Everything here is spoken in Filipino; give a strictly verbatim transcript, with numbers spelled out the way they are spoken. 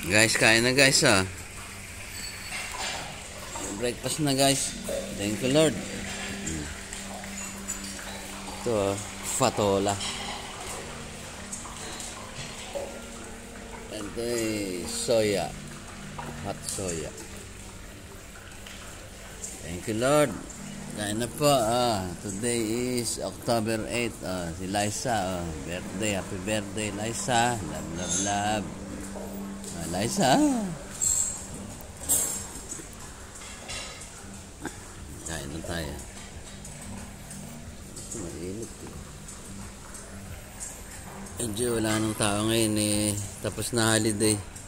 Guys, kain na guys ah. Breakfast na guys. Thank you Lord. Ito ah, fatola. Ito ay soya. Hot soya. Thank you Lord. Kain na po ah. Today is October eighth. Ah, si Liza ah. Birthday. Happy birthday Liza. Love love love. Ah, Liza. Kain na tayo. Ito mainit eh. Medyo wala nang tao ngayon eh. Tapos na holiday.